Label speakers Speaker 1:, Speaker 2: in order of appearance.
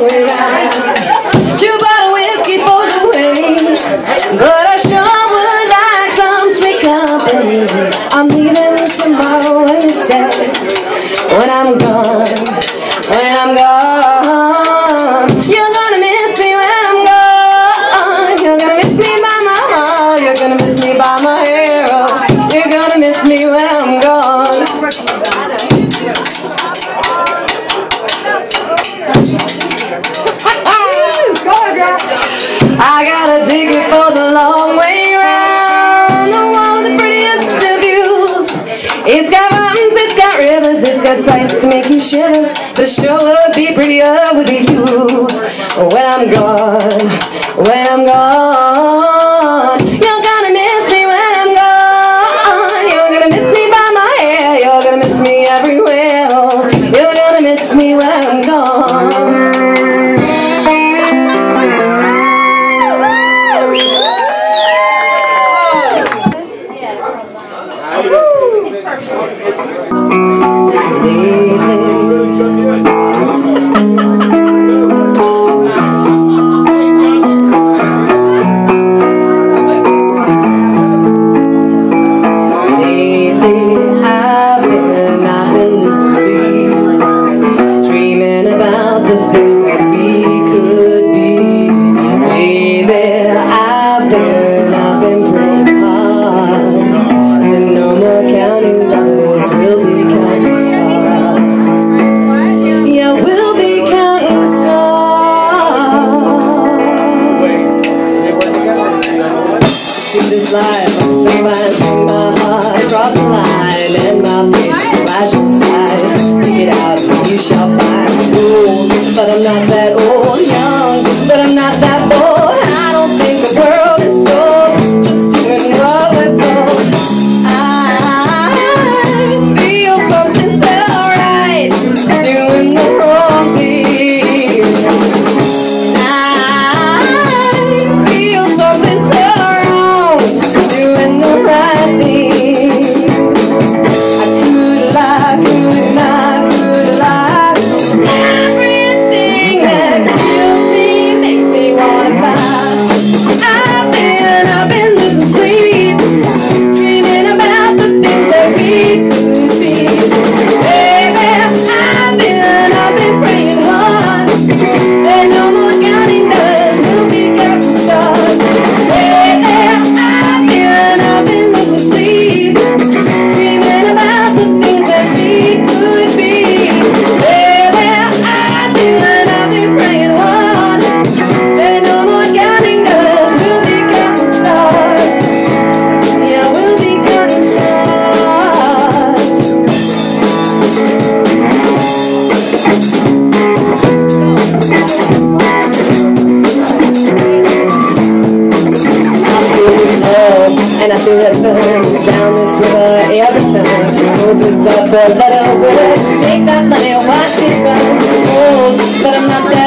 Speaker 1: long way round. 2 bottles of whiskey for the way, but I sure would like some sweet company. I'm leaving tomorrow, what you say? When I'm gone, when I'm gone, you're gonna miss me when I'm gone. You're gonna miss me by my heart, you're gonna miss me by my hero. You're gonna miss me when I'm gone. I got a ticket for the long way round, the one with the prettiest of views. It's got mountains, it's got rivers, it's got sights to make you shiver, but it sure would be prettier with you. When I'm gone, when I'm gone, you're gonna miss me when I'm gone. You're gonna miss me by my hair, you're gonna miss me everywhere. Oh, you're gonna miss me when I'm gone. This life, I'm so fine, my heart across the line, and my face flashing sides. Seek it out, you shall find. Old, but I'm not that old. Young, but I'm not that bold. I don't think the world is sold, just doing what we're told. I feel something so right, doing the wrong thing. I feel something so doing the right thing. I could lie, could lie. Everything that kills me makes me wanna fight. I've been losing sleep, dreaming about the things that we could be. Baby, I've been praying hard. There's no more counting days, we'll be counting stars. Baby, I've been losing sleep, dreaming about the things that we could be. Baby, I've been praying hard. There's no more counting days, we'll be counting stars. Yeah, we'll be counting stars. And I feel it burn down this river every time. Opens up a letter with it. Take that money, watch it burn. Old, but I'm not that